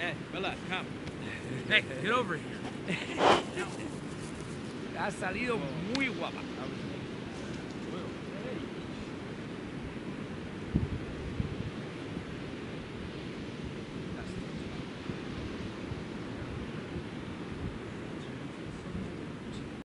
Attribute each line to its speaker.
Speaker 1: Hey, Bella, come.
Speaker 2: Hey, get over here.
Speaker 1: Has salido muy guapa.